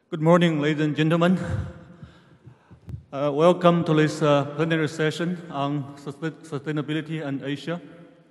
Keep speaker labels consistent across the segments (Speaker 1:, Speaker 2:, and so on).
Speaker 1: Good morning, ladies and gentlemen. Welcome to this plenary session on sustainability and Asia.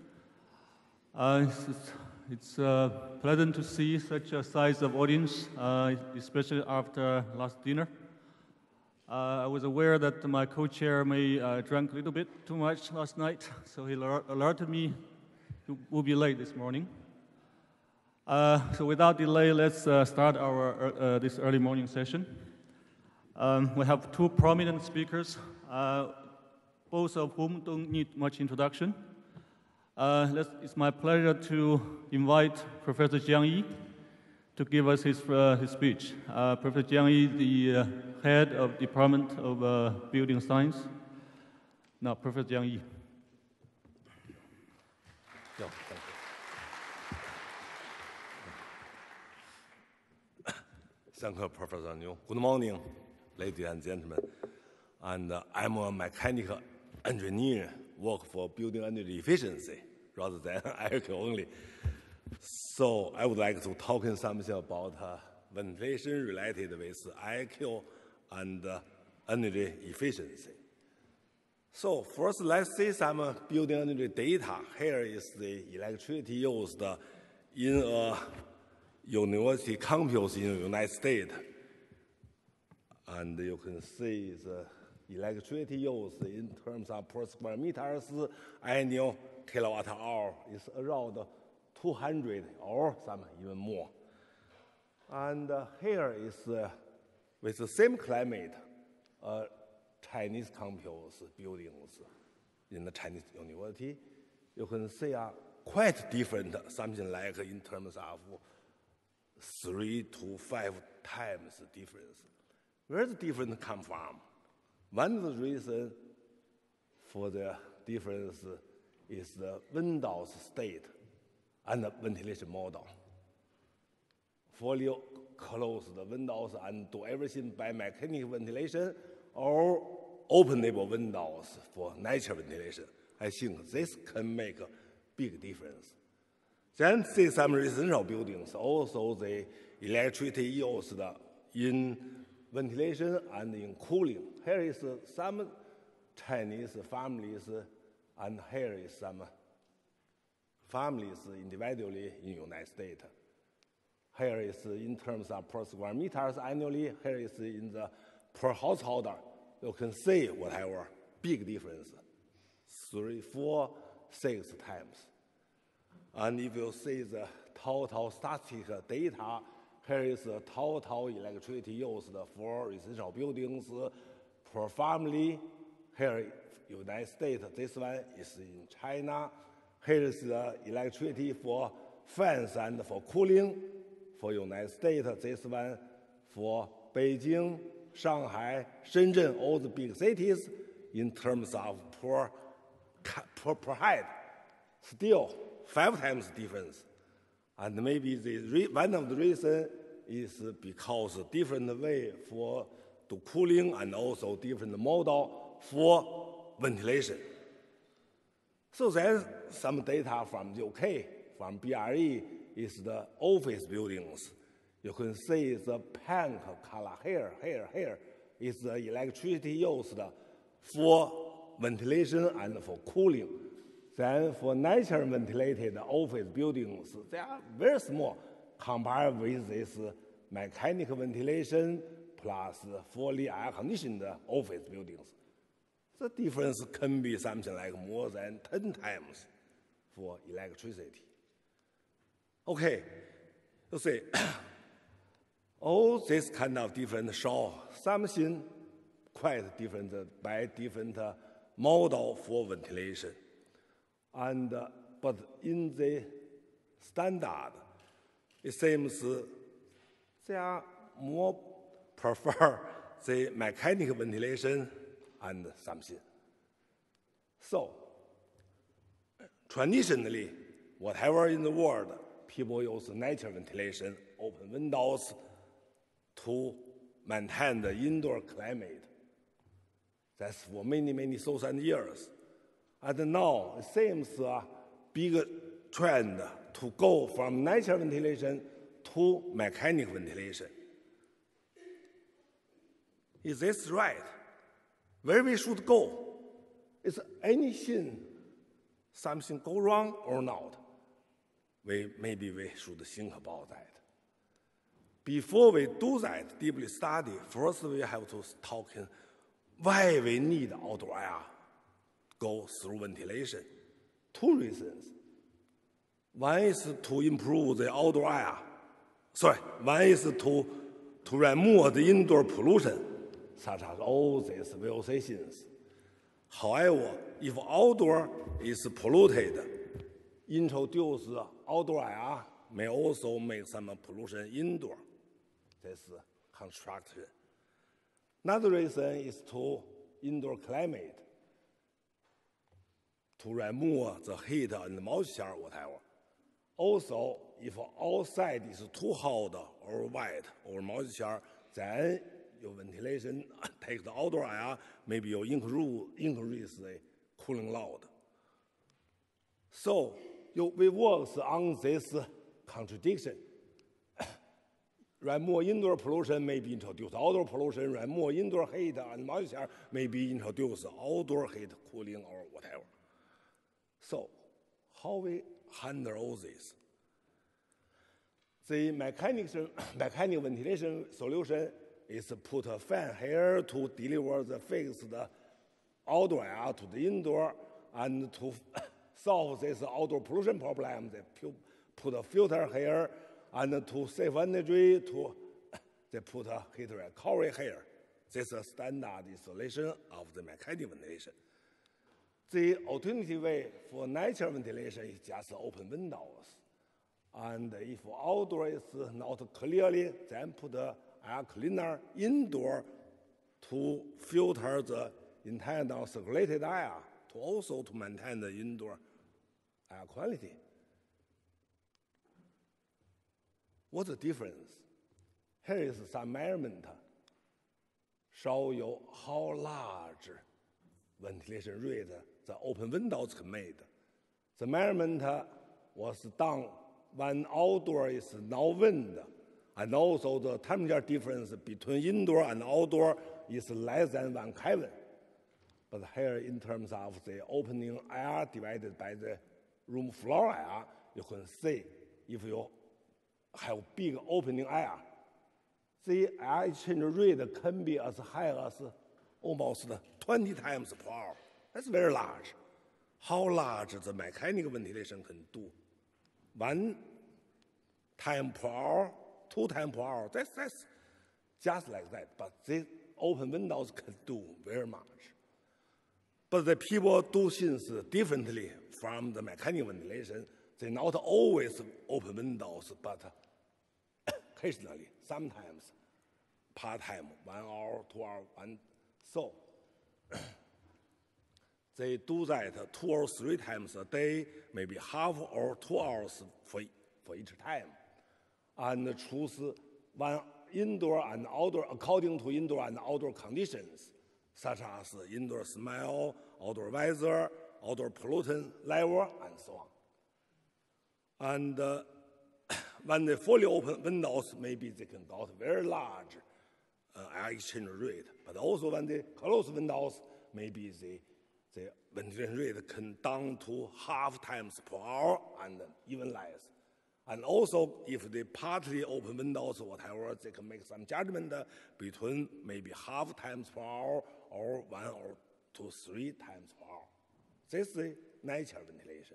Speaker 1: It's pleasant to see such a size of audience, especially after last dinner. I was aware that my co-chair may drank a little bit too much last night, so he alerted me we'll be late this morning. So without delay, let's start our this early morning session. We have two prominent speakers, both of whom don't need much introduction. It's my pleasure to invite Professor Jiang Yi to give us his speech. Professor Jiang Yi is the head of Department of Building Science. Now, Professor Jiang Yi.
Speaker 2: Thank you, Professor Niu. Good morning, ladies and gentlemen. And I'm a mechanical engineer, work for building energy efficiency rather than IQ only. So I would like to talk something about ventilation related with IQ and energy efficiency. So first, let's see some building energy data. Here is the electricity used in a university campus in the United States. And you can see the electricity used in terms of per square meters annual kilowatt hour is around 200 or some even more. And here is with the same climate, Chinese campus buildings in the Chinese university. You can see quite different, something like in terms of 3 to 5 times difference. Where the difference come from? One of the reasons for the difference is the windows state and the ventilation model. Fully close the windows and do everything by mechanical ventilation or open label windows for natural ventilation. I think this can make a big difference. Then see some residential buildings, also the electricity used in ventilation and in cooling. Here is some Chinese families, and here is some families individually in the United States. Here is in terms of per square meters annually. Here is in the per household. You can see whatever big difference, 3, 4, 6 times. And if you see the total static data, here is the total electricity used for residential buildings per family. Here in the United States, this one is in China. Here is the electricity for fans and for cooling. For the United States, this one for Beijing, Shanghai, Shenzhen, all the big cities in terms of per head. Still, 5 times difference. And maybe one of the reasons is because different way for the cooling and also different model for ventilation. So there's some data from the UK, from BRE, is the office buildings. You can see the pink color here is the electricity used for ventilation and for cooling. Then for natural ventilated office buildings, they are very small compared with this mechanical ventilation plus fully air-conditioned office buildings. The difference can be something like more than 10 times for electricity. Okay, you see, all this kind of different show something quite different by different model for ventilation. And but in the standard, it seems they are more prefer the mechanical ventilation and something. So traditionally, whatever in the world, people use natural ventilation, open windows to maintain the indoor climate. That's for many thousand years. And now it seems a big trend to go from natural ventilation to mechanical ventilation. Is this right? Where we should go? Is anything, something go wrong or not? Maybe we should think about that. Before we do that, deeply study, first we have to talk why we need outdoor air go through ventilation. 2 reasons. One is to improve the outdoor air. One is to remove the indoor pollution, such as all these VOC things. However, if outdoor is polluted, introduce outdoor air may also make some pollution indoor. This is construction. Another reason is to indoor climate, to remove the heat and moisture, whatever. Also, if outside is too hot or wet or moisture, then your ventilation takes the outdoor air, maybe you increase the cooling load. So we work on this contradiction. Remove indoor pollution may be introduced outdoor pollution, remove indoor heat and moisture may be introduced outdoor heat, cooling, or whatever. So how we handle all this? The mechanical ventilation solution is put a fan here to deliver the fixed outdoor air to the indoor, and to solve this outdoor pollution problem, they put a filter here, and to save energy, they put a heat recovery here. This is a standard installation of the mechanical ventilation. The alternative way for natural ventilation is just open windows. And if outdoor is not clearly, then put an air cleaner indoor to filter the internal circulated air, to maintain the indoor air quality. What's the difference? Here is some measurement, show you how large ventilation rate the open windows can make. The measurement was done when outdoor is no wind, and also the temperature difference between indoor and outdoor is less than 1 Kelvin. But here, in terms of the opening air divided by the room floor air, you can see if you have big opening air, the air exchange rate can be as high as almost 20 times per hour. That's very large. How large the mechanical ventilation can do? 1 time per hour, 2 times per hour, that's just like that. But the open windows can do very much. But the people do things differently from the mechanical ventilation. They not always open windows, but occasionally, sometimes, part-time, 1 hour, 2 hours, so they do that 2 or 3 times a day, maybe half or 2 hours for each time, and choose one indoor and outdoor according to indoor and outdoor conditions, such as indoor smell, outdoor weather, outdoor pollutant level, and so on. And when they fully open windows, maybe they can got very large air exchange rate. But also when they close windows, maybe the ventilation rate can down to half times per hour and even less. And also, if they partly open windows or whatever, they can make some judgment between maybe half times per hour or 1 or 2, 3 times per hour. This is natural ventilation.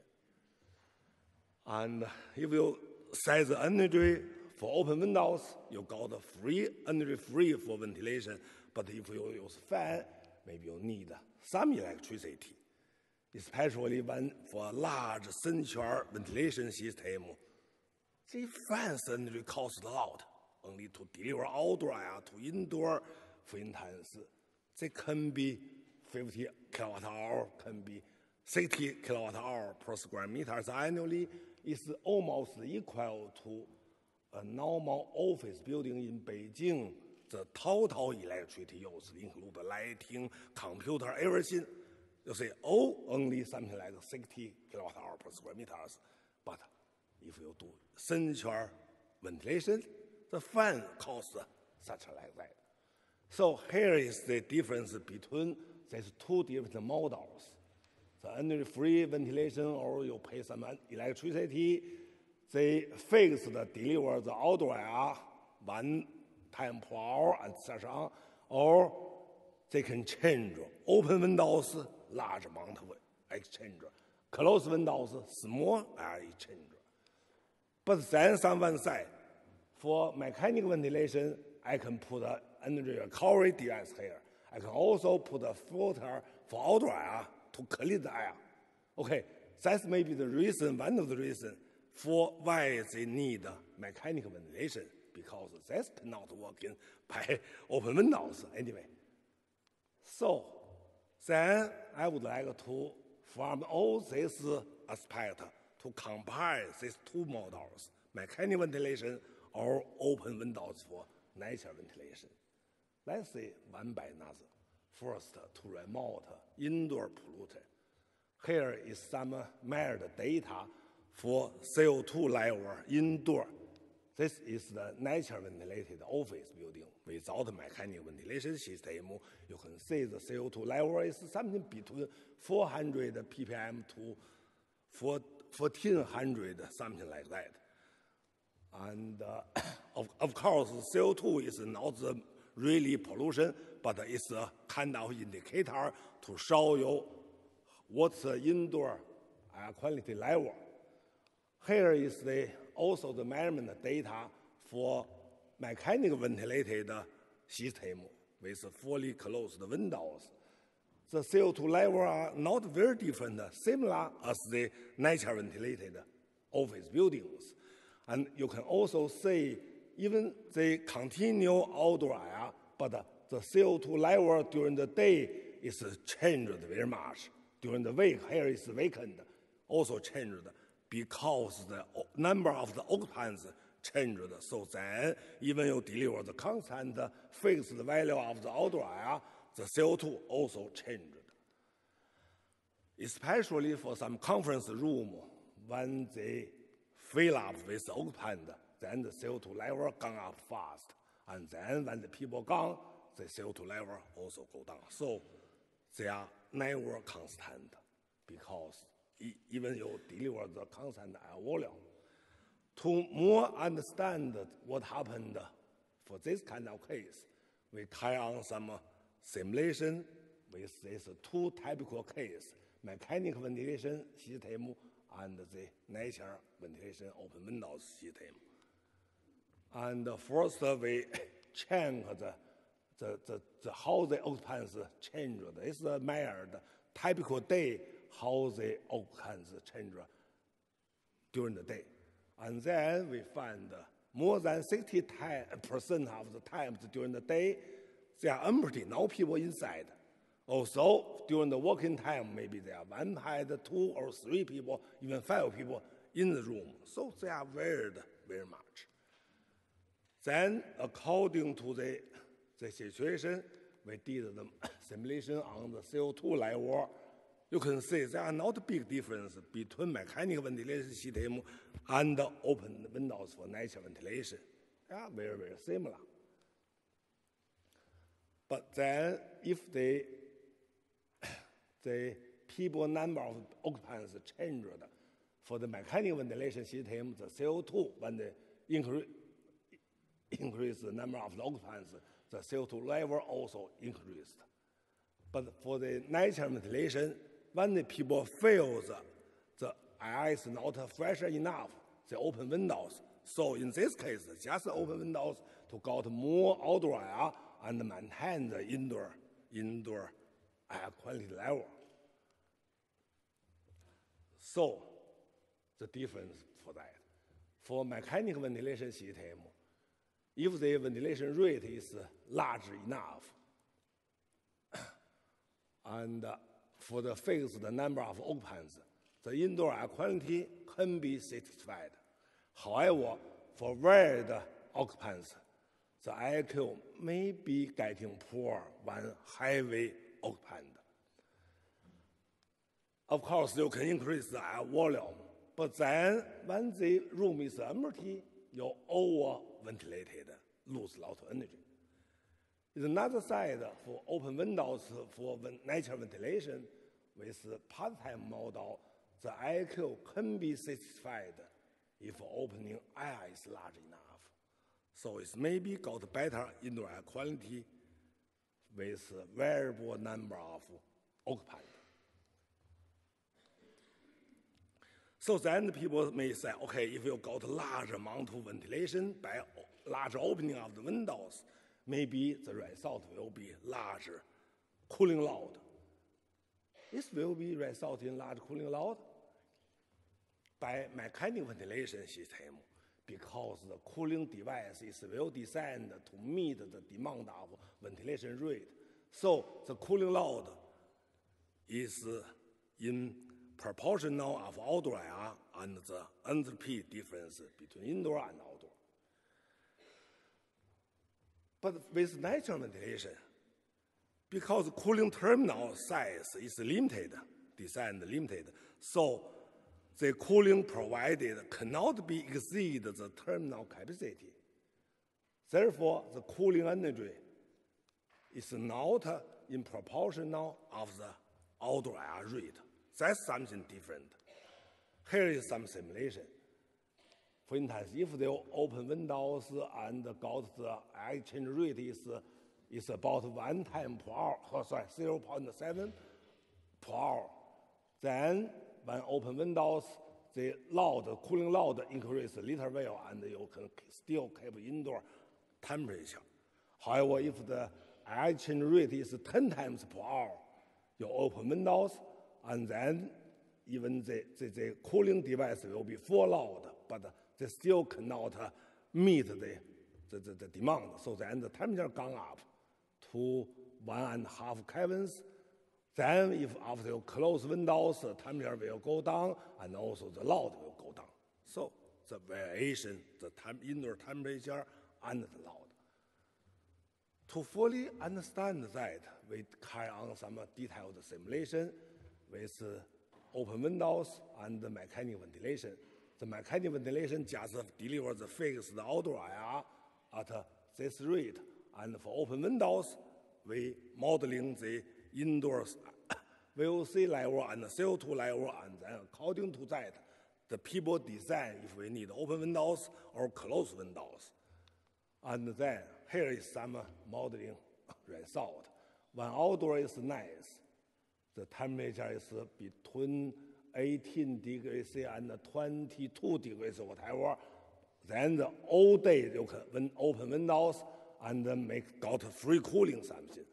Speaker 2: And if you set the energy for open windows, you got energy free for ventilation. But if you use fan, maybe you need some electricity, especially when for a large central ventilation system. The fan's energy costs a lot, only to deliver outdoor air to indoor, for instance, they can be 50 kilowatt hour, can be 60 kilowatt hour per square meters annually. Is almost equal to a normal office building in Beijing. The total electricity use, include lighting, computer, everything. You say, only something like 60 kilowatt hour per square meters. But if you do central ventilation, the fan costs such like that. So here is the difference between these two different models. The energy-free ventilation, or you pay some electricity, they fixed deliver the outdoor air 1 time per hour and such on, or they can change open windows, large amount of exchanger, closed windows, small air exchanger. But then someone said, for mechanical ventilation, I can put an energy recovery device here. I can also put a filter for outdoor air to clean the air. Okay, that's maybe the reason, one of the reasons for why they need mechanical ventilation, because that's not working by open windows anyway. So then I would like to, from all these aspects, to compare these two models, mechanical ventilation or open windows for natural ventilation. Let's see one by another. First, to remote indoor pollutant. Here is some measured data for CO2 level indoor. This is the natural ventilated office building without mechanical ventilation system. You can see the CO2 level is something between 400 ppm to 1400, something like that. And of course, CO2 is not the really pollution, but it's a kind of indicator to show you what's the indoor air quality level. Here is also the measurement data for mechanical ventilated system with fully closed windows. The CO2 level are not very different, similar as the natural ventilated office buildings. And you can also see even they continue outdoor air, but the CO2 level during the day is changed very much. During the week, here is weekend, also changed because the number of the occupants changed. So then, even you deliver the constant fixed value of the outdoor air, the CO2 also changed. Especially for some conference room, when they fill up with occupant, then the CO2 level gone up fast. And then when the people gone, the CO2 level also go down. So they are never constant because even you deliver the constant air volume. To more understand what happened for this kind of case, we carry on some simulation with these two typical cases, mechanical ventilation system and the natural ventilation open windows system. And first we check how the occupants change. It's measured typical day how the occupants change during the day. And then we find more than 60% of the times during the day, they are empty, no people inside. Also, during the working time, maybe there are 1 had 2 or 3 people, even 5 people in the room. So they are varied very much. Then, according to the situation, we did the simulation on the CO2 level. You can see there are not big difference between mechanical ventilation system and open windows for natural ventilation. They are very, very similar. But then, if the people number of occupants changed for the mechanical ventilation system, the CO2, when they increase the number of the occupants, the CO2 level also increased. But for the natural ventilation, when the people feel the air is not fresh enough, they open windows. So in this case, just open windows to get more outdoor air and maintain the indoor air quality level. So the difference for that. For mechanical ventilation system, if the ventilation rate is large enough, and for the fixed number of occupants, the indoor air quality can be satisfied. However, for varied occupants, the IQ may be getting poor when heavy occupant. Of course, you can increase the air volume, but then when the room is empty, you over-ventilated, lose a lot of energy. Is another side for open windows for natural ventilation with part-time model, the IQ can be satisfied if opening air is large enough. So it's maybe got better indoor air quality with variable number of occupants. So then people may say, okay, if you got large amount of ventilation by large opening of the windows, maybe the result will be larger cooling load. This will be result in large cooling load by mechanical ventilation system, because the cooling device is well designed to meet the demand of ventilation rate. So the cooling load is in proportional of outdoor air and the enthalpy difference between indoor and outdoor. But with natural ventilation, because cooling terminal size is limited, designed limited, so the cooling provided cannot be exceed the terminal capacity. Therefore, the cooling energy is not in proportional of the outdoor air rate. That's something different. Here is some simulation. For instance, if they open windows and got the air exchange rate is about 1 time per hour, 0.7 per hour, then when open windows, the cooling load increase a little bit, and you can still keep indoor temperature. However, if the air exchange rate is 10 times per hour, you open windows, and then even the cooling device will be full load, but they still cannot meet the demand. So then the temperature gone up to 1.5 Kelvins. Then if after you close windows, the temperature will go down, and also the load will go down. So the variation, the indoor temperature and the load. To fully understand that, we carry on some detailed simulation with open windows and the mechanical ventilation. The mechanical ventilation just delivers the fixed outdoor air at this rate, and for open windows, we modeling the indoor VOC level and CO2 level, and then according to that, the people design if we need open windows or closed windows. And then here is some modeling result. When outdoor is nice, the temperature is between 18 degrees C and 22 degrees C, whatever. Then the all day you can open windows and got free cooling something.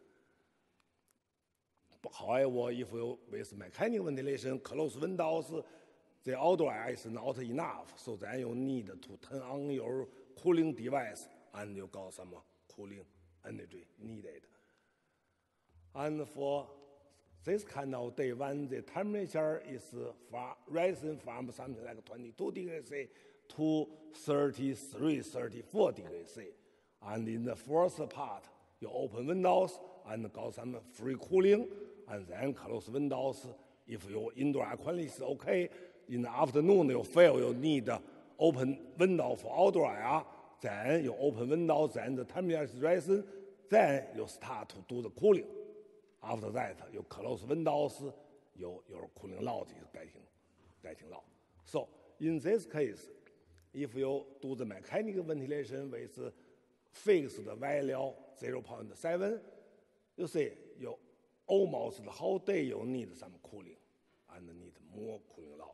Speaker 2: But however, if you with mechanical ventilation close windows, the outdoor air is not enough. So then you need to turn on your cooling device, and you got some cooling energy needed. And for this kind of day, when the temperature is rising from something like 22 degrees C to 33, 34 degrees C, and in the first part, you open windows and got some free cooling, and then close windows. If your indoor air quality is okay, in the afternoon you feel you need open window for outdoor air, then you open windows, then the temperature is rising, then you start to do the cooling. After that, you close windows, your cooling load is getting low. So in this case, if you do the mechanical ventilation with fixed value 0.7, you see you almost the whole day you need some cooling and need more cooling load.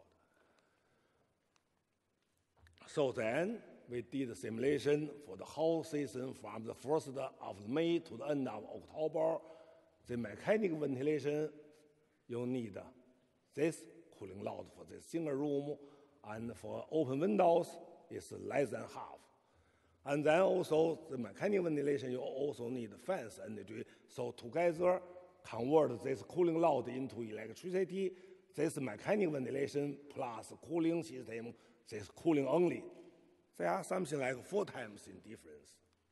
Speaker 2: So then we did a simulation for the whole season from the 1st of May to the end of October. The mechanical ventilation, you need this cooling load for this single room, and for open windows, it's less than half. And then also the mechanical ventilation, you also need fans energy. So together, convert this cooling load into electricity, this mechanical ventilation plus cooling system, this cooling only. There are something like 4 times in difference.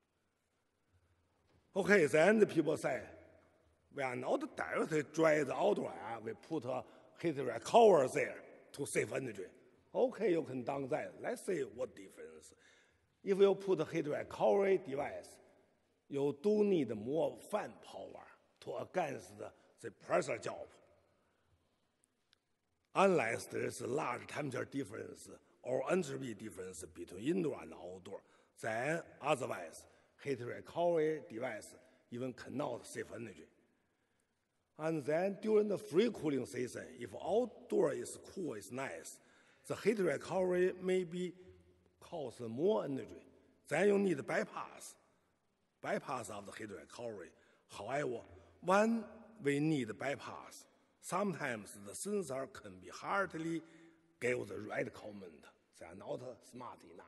Speaker 2: Okay, then the people say, we are not directly dry the outdoor air, we put a heat recovery there to save energy. Okay, you can done that. Let's see what difference. If you put a heat recovery device, you do need more fan power to against the pressure job. Unless there is a large temperature difference or entropy difference between indoor and outdoor, then otherwise heat recovery device even cannot save energy. And then during the free cooling season, if outdoor is cool, is nice, the heat recovery maybe costs more energy. Then you need bypass of the heat recovery. However, when we need bypass, sometimes the sensor can be hardly give the right comment. They are not smart enough.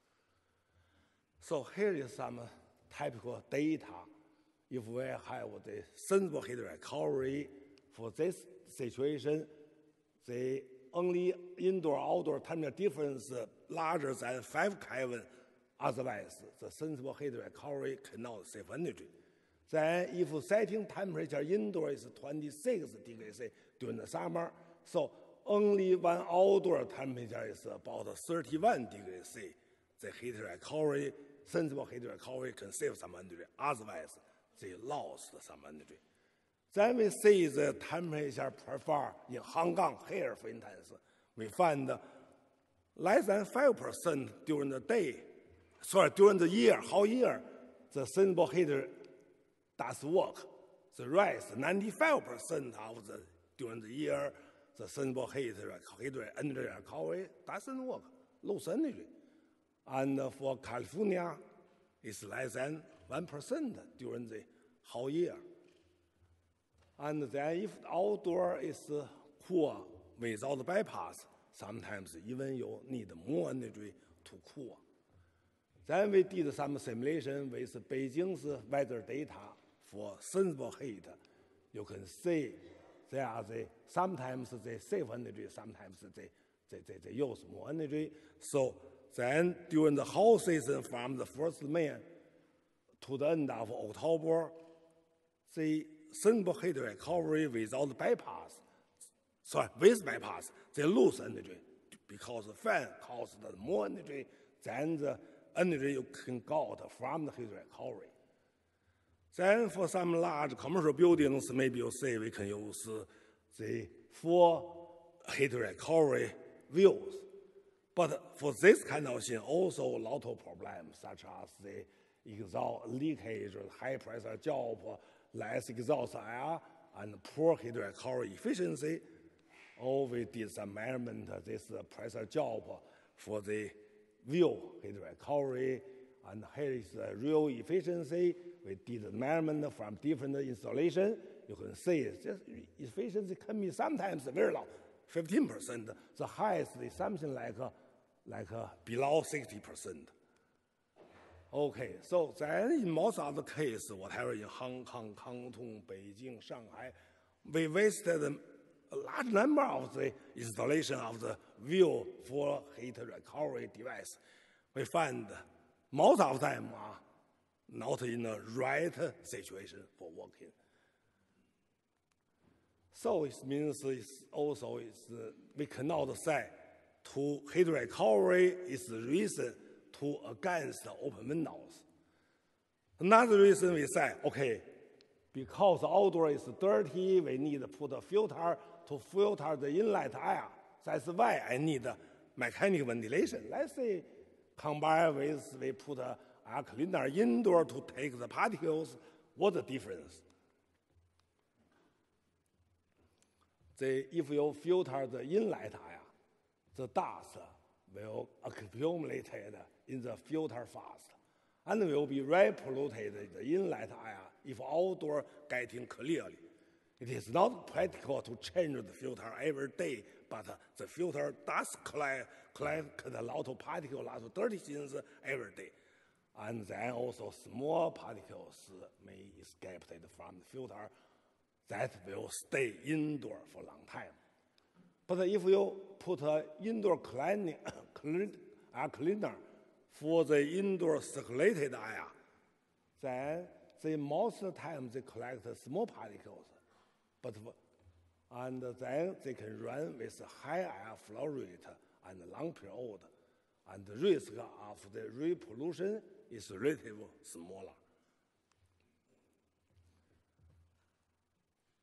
Speaker 2: So here is some typical data. If we have the sensible heat recovery for this situation, the only indoor-outdoor temperature difference larger than 5 Kelvin, otherwise the sensible heat recovery cannot save energy. Then if setting temperature indoor is 26 degrees C during the summer, so only when outdoor temperature is about 31 degrees C, the heat recovery, sensible heat recovery can save some energy. Otherwise, they lost some energy. Then we see the temperature profile in Hong Kong here, for instance. We find less than 5% during the day, during the year, whole year, the sensible heater does work. The rest, 95% of the during the year, the sensible heater energy recovery doesn't work, lose energy. And for California, it's less than 1% during the whole year. And then if outdoor is cool without bypass, sometimes even you need more energy to cool. Then we did some simulation with Beijing's weather data for sensible heat. You can see there are sometimes they save energy, sometimes they use more energy. So then during the whole season from the 1st May to the end of October, the sensible heat recovery without bypass, with bypass, they lose energy because the fan costs more energy than the energy you can get from the heat recovery. Then for some large commercial buildings, maybe you say we can use the full heat recovery views. But for this kind of thing, also a lot of problems, such as the exhaust leakage, high pressure job, less exhaust air, and poor heat recovery efficiency. Or we did some measurement of this pressure job for the view heat recovery, and here is the real efficiency. We did a measurement from different installations. You can see this efficiency can be sometimes very low, 15%. The highest is something like below 60%. Okay, so then in most other cases, whatever in Hong Kong, Canton, Beijing, Shanghai, we visited a large number of the installation of the view for heat recovery device. We find most of them are not in the right situation for working. So it means we cannot say to heat recovery is the reason to against open windows. Another reason we say, okay, because outdoor is dirty, we need to put a filter to filter the inlet air. That's why I need mechanical ventilation. Let's say combined with we put a air cleaner indoor to take the particles. What's the difference? If you filter the inlet air, the dust will accumulate in the filter fast and will be repolluted the inlet air if outdoor getting clearly. It is not practical to change the filter every day, but the filter does collect a lot of particles, a lot of dirty things every day. And then also small particles may escape from the filter that will stay indoor for a long time. But if you put an indoor air cleaner for the indoor circulated air, then most of the time they collect small particles, and then they can run with high air flow rate and long period, and the risk of the repollution is relatively smaller.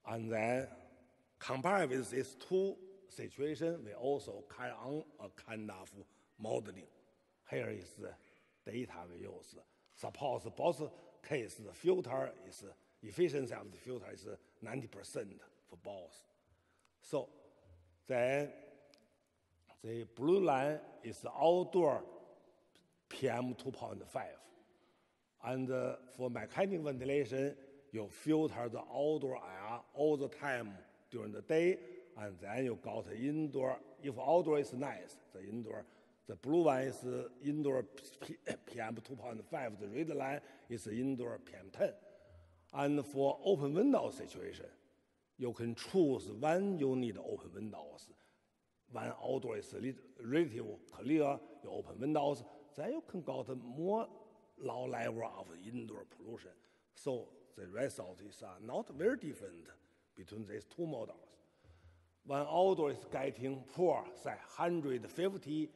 Speaker 2: And then, compared with these two situations, we also carry on a kind of modeling. Here is the data we use. Suppose both cases, the filter is efficiency of the filter is 90% for both. So then the blue line is the outdoor PM 2.5. And for mechanical ventilation, you filter the outdoor air all the time during the day, and then you got indoor. If outdoor is nice, the indoor, the blue one is indoor PM 2.5, the red line is indoor PM 10. And for open window situation, you can choose when you need open windows. When outdoor is relatively clear, you open windows, then you can get more low level of indoor pollution. So the result is not very different between these two models. When outdoor is getting poor, say 150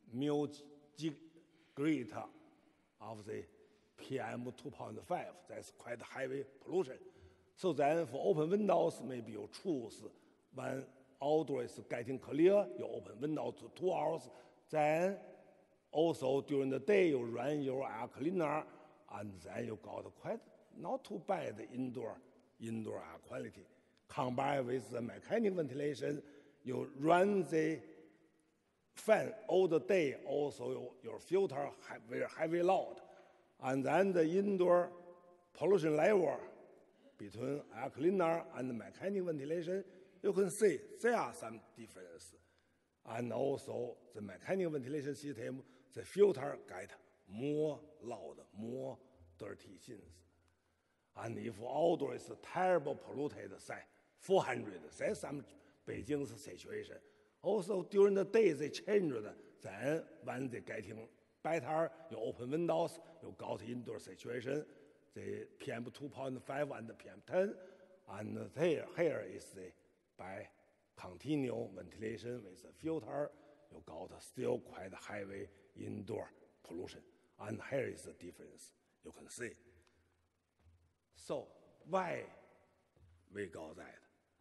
Speaker 2: mg of the PM 2.5, that's quite heavy pollution. So then for open windows, maybe you choose when outdoor is getting clear, you open windows to 2 hours, then also during the day you run your air cleaner, and then you got quite not too bad indoor air quality. Combined with the mechanical ventilation, you run the fan all the day, also your filter very heavy load. And then the indoor pollution level between air cleaner and mechanical ventilation, you can see there are some differences. And also the mechanical ventilation system, the filter get more loud, more dirty things. And if outdoor is terrible polluted, say 400, that's some Beijing's situation. Also during the day they changed, then when they getting better, you open windows, you got indoor situation, the PM 2.5 and the PM 10, and here is the by continual ventilation with the filter, you got still quite heavy indoor pollution. And here is the difference you can see. So why we got that?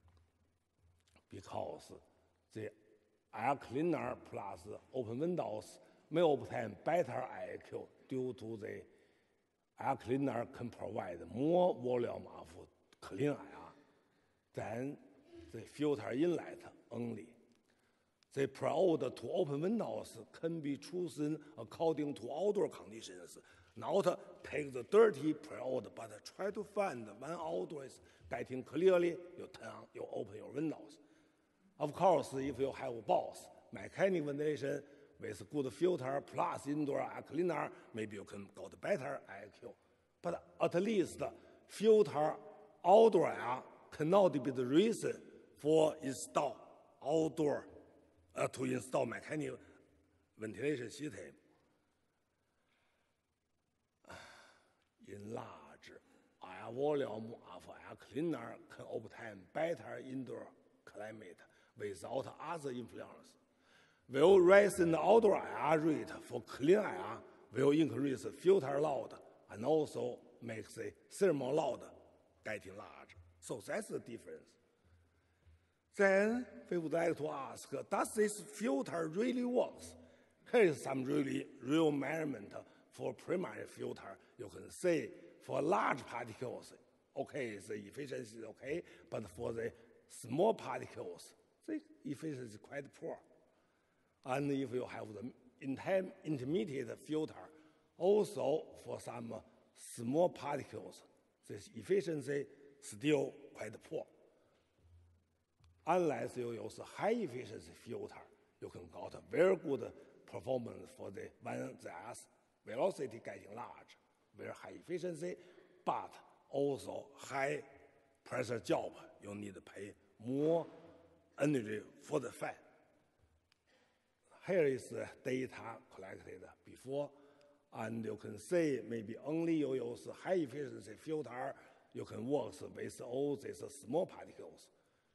Speaker 2: Because the air cleaner plus open windows may obtain better IQ due to the air cleaner can provide more volume of clean air than the filter inlet only. The preload to open windows can be chosen according to outdoor conditions, not take the dirty preload, but try to find when outdoor is getting clearly, you open your windows. Of course, if you have both mechanical ventilation with good filter plus indoor air cleaner, maybe you can get better IQ. But at least filter outdoor air cannot be the reason for install mechanical ventilation system. In large air volume of air cleaner can obtain better indoor climate without other influence. Will raise the outdoor air rate for clean air will increase filter load and also makes the thermal load getting large. So that's the difference. Then we would like to ask, does this filter really work? Here is some real measurement for primary filter. You can see for large particles, okay, the efficiency is okay, but for the small particles, the efficiency is quite poor. And if you have the intermediate filter, also for some small particles, this efficiency still quite poor. Unless you use a high efficiency filter, you can get a very good performance for the when the velocity getting large, very high efficiency, but also high pressure job. You need to pay more energy for the fan. Here is the data collected before, and you can see maybe only you use high efficiency filter, you can work with all these small particles.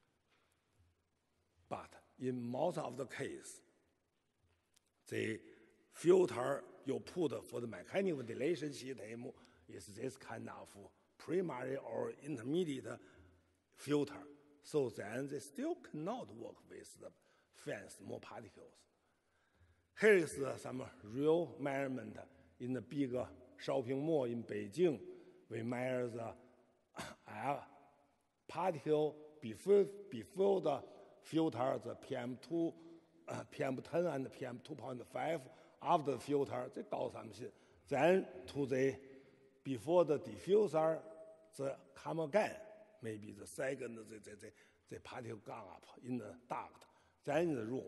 Speaker 2: But in most of the case, the filter you put for the mechanical ventilation system is this kind of primary or intermediate filter. So then they still cannot work with the fine small particles. Here is some real measurement in the big shopping mall in Beijing. We measure the air particle before the filter, the PM2, PM10 and PM2.5. After the filter, they got something. Then to the before the diffuser, they come again. Maybe the second, the particle gone up in the duct, then in the room.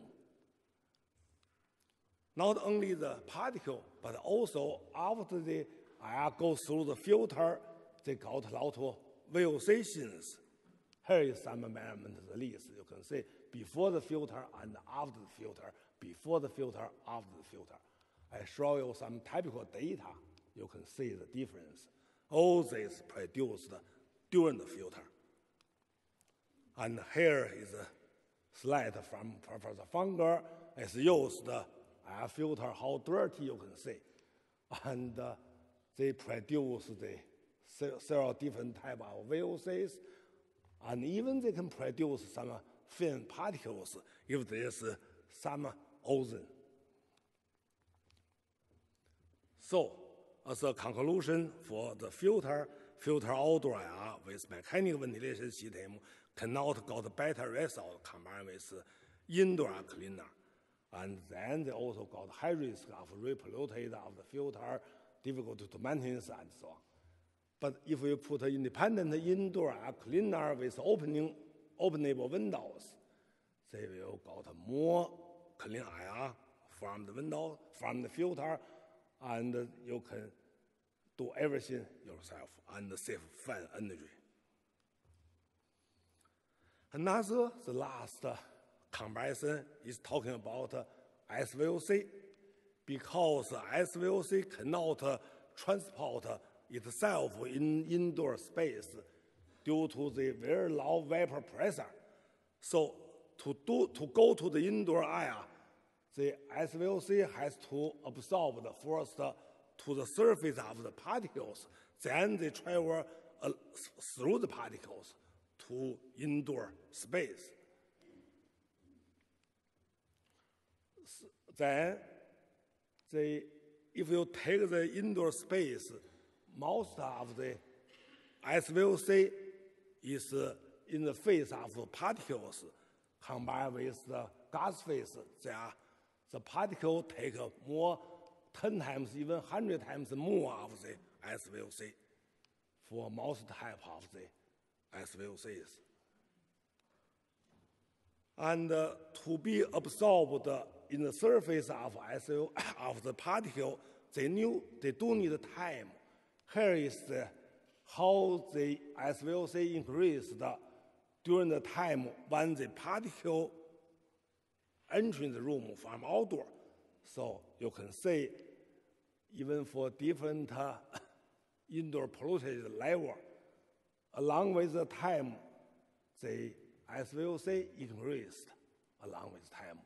Speaker 2: Not only the particle, but also after the air goes through the filter, they got a lot of VOC things. Here is some measurement of the list. You can see before the filter and after the filter, before the filter, after the filter. I show you some typical data. You can see the difference. All this produced during the filter. And here is a slide from Professor Funger. It's used air filter, how dirty you can see. And they produce the several different type of VOCs. And even they can produce some thin particles if there's some ozone. So, as a conclusion for the filter outdoor air with mechanical ventilation system cannot get better result combined with indoor air cleaner. And then they also got high risk of repolluted of the filter, difficult to maintain and so on. But if you put an independent indoor air cleaner with openable windows, they will get more clean air from the window, from the filter, and you can do everything yourself and save fine energy. Another, the last comparison is talking about SVOC, because SVOC cannot transport itself in indoor space due to the very low vapor pressure. So to go to the indoor air, the SVOC has to absorb the first to the surface of the particles, then they travel through the particles to indoor space. Then, if you take the indoor space, most of the SVOC is in the phase of particles combined with the gas phase. The particle take more 10 times, even 100 times more of the SVOC for most type of the SVOCs. And to be absorbed in the surface of the particle, they do need time. Here is how the SVOC increased during the time when the particle entering the room from outdoor. So you can see, even for different indoor polluted level, along with the time, the SVOC increased along with time.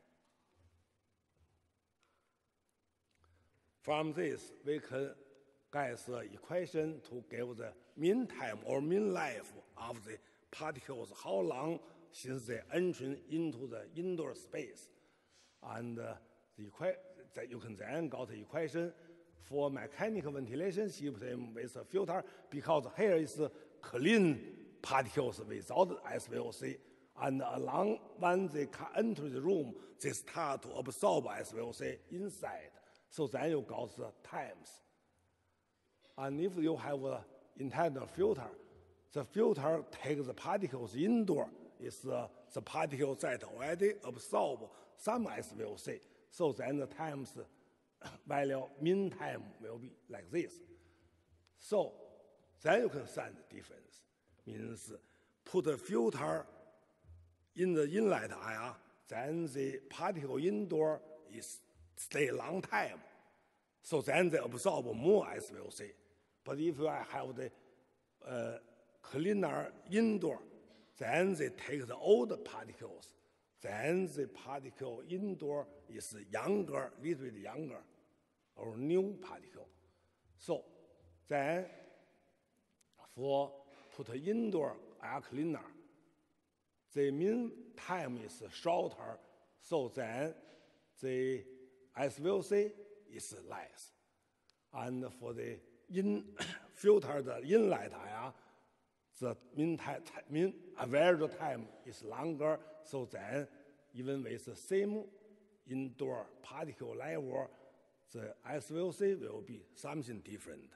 Speaker 2: From this, we can guess the equation to give the mean time or mean life of the particles, how long since they enter into the indoor space. And you can then get the equation for mechanical ventilation system with a filter, because here is clean particles without SVOC, and along when they enter the room, they start to absorb SVOC inside. So then you got the times. And if you have an internal filter, the filter takes the particles indoor. It's the particles that already absorb some SVOC. So then the times value, mean time, will be like this. So then you can find the difference. Means put a filter in the inlet air, then the particle indoor is stay long time. So then they absorb more SVOC. But if I have the cleaner indoor, then they take the old particles. Then the particle indoor is younger, little bit younger, or new particle. So then for put indoor air cleaner, the mean time is shorter, so then the SVOC is less. And for the filtered inlet air, the mean average time is longer, so then even with the same indoor particle level, the SVOC will be something different.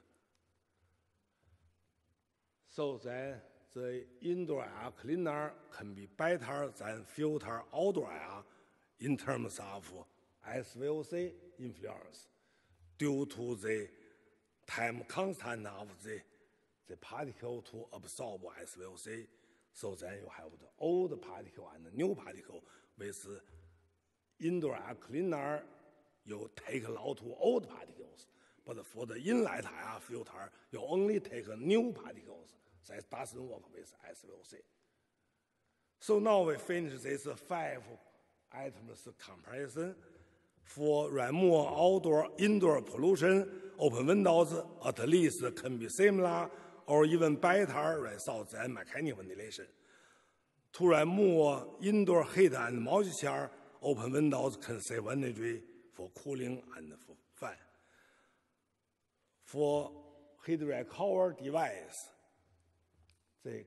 Speaker 2: So then the indoor air cleaner can be better than filter outdoor air in terms of SVOC influence due to the time constant of the particle to absorb SVOC. So then you have the old particle and the new particle. With indoor air cleaner, you take a lot of old particles. But for the inlet air filter, you only take new particles. That doesn't work with SVOC. So now we finish this 5 items comparison. For remote indoor pollution, open windows at least can be similar or even better result than mechanical ventilation. To remove indoor heat and moisture, open windows can save energy for cooling and for fan. For heat recovery device, the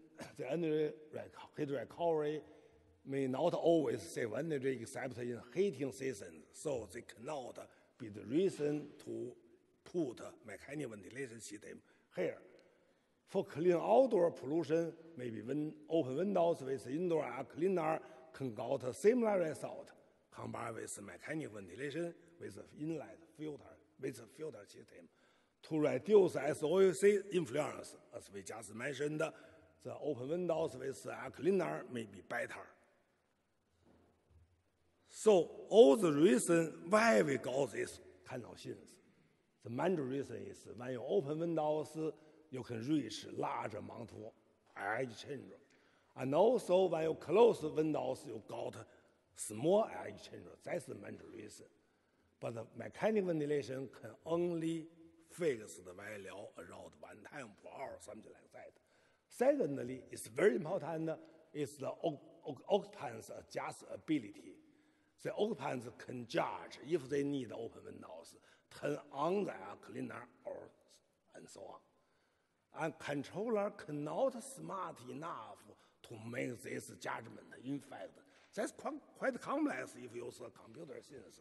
Speaker 2: heat recovery may not always save energy except in heating seasons, so they cannot be the reason to put mechanical ventilation system here. For clean outdoor pollution, maybe when open windows with indoor air cleaner can get a similar result compared with mechanical ventilation with inlet filter, with a filter system. To reduce SVOC influence, as we just mentioned, the open windows with air cleaner may be better. So all the reasons why we got this kind of things. The major reason is when you open windows, you can reach large amount of air exchange. And also when you close windows, you got small air exchange. That's the major reason. But the mechanical ventilation can only fix the value around 1 time per hour, something like that. Secondly, it's very important is the occupants' adjustability. The occupants can judge if they need open windows, turn on the air cleaner, and so on. And controller cannot smart enough to make this judgment. In fact, that's quite complex if you use computer science.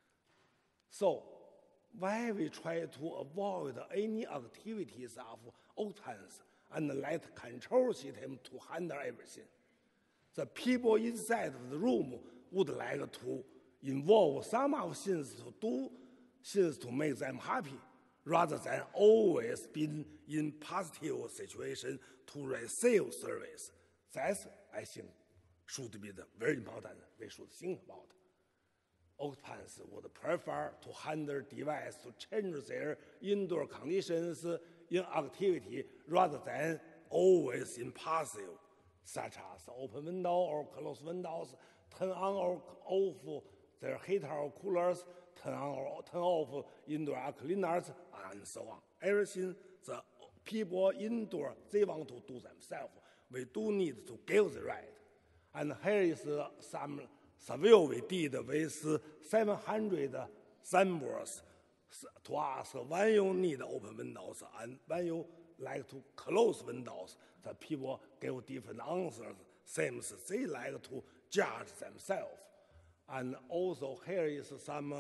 Speaker 2: So, why we try to avoid any activities of occupants and let control system to handle everything. The people inside the room would like to involve some of things to do things to make them happy, rather than always being in positive situation to receive service. That, I think, should be the very important we should think about. Occupants would prefer to handle device to change their indoor conditions in activity rather than always in passive, such as open window or close windows, turn on or off their heater or coolers, turn on or turn off indoor air cleaners, and so on. Everything the people indoor, they want to do themselves. We do need to give the right. And here is some survey we did with 700 samples to ask when you need open windows and when you like to close windows. The people give different answers. Seems they like to judge themselves. And also here is some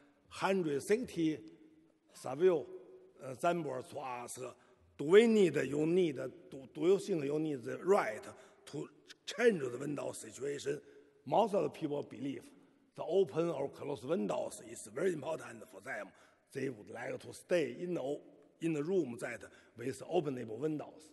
Speaker 2: 160 survey samples to ask, do you think you need the right to change the window situation? Most of the people believe the open or closed windows is very important for them. They would like to stay in the room that with openable windows.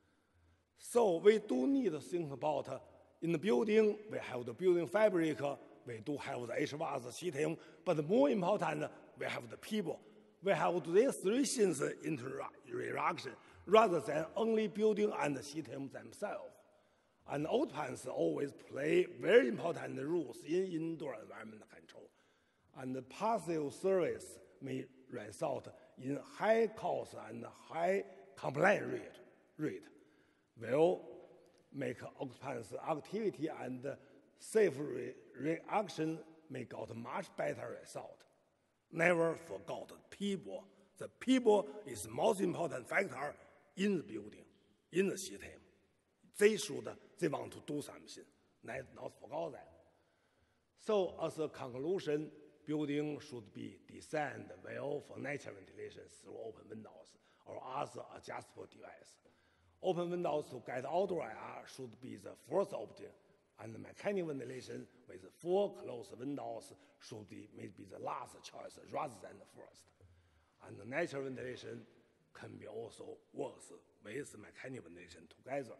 Speaker 2: So we do need to think about in the building, we have the building fabric, we do have the HVAC system, but more important, we have the people. We have these three things interaction rather than only building and the system themselves. And occupants always play very important roles in indoor environment control. And the passive service may result in high cost and high complaint rate. Well, make occupancy activity and safe reaction may got much better result. Never forget people. The people is the most important factor in the building, in the system. They want to do something. Not forget that. So as a conclusion, building should be designed well for natural ventilation through open windows or other adjustable device. Open windows to get outdoor air should be the first option, and mechanical ventilation with full closed windows should be maybe the last choice rather than the first. And the natural ventilation can be also works with mechanical ventilation together.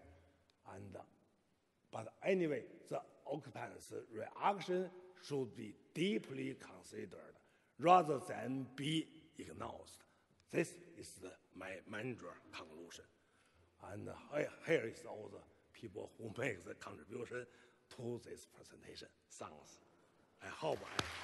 Speaker 2: But anyway, the occupancy reaction should be deeply considered rather than be ignored. This is my major conclusion. And here is all the people who make the contribution to this presentation. Thanks. I hope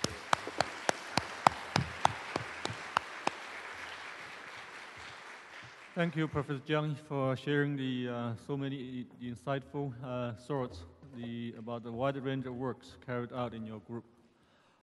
Speaker 1: Thank you, Professor Jiang, for sharing the so many insightful thoughts about the wide range of works carried out in your group.